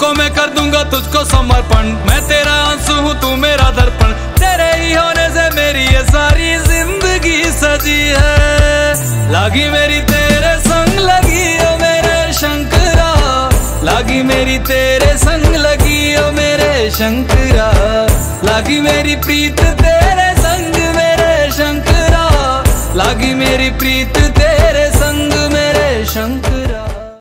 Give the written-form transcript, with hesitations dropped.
सबको मैं कर दूंगा तुझको समर्पण, मैं तेरा आंसू हूँ तू मेरा दर्पण, तेरे ही होने से मेरी ये सारी जिंदगी सजी है। लागी मेरी तेरे संग लगी ओ मेरे शंकरा, लागी मेरी तेरे संग लगी ओ मेरे शंकरा, लागी मेरी प्रीत तेरे संग मेरे शंकरा, लागी मेरी प्रीत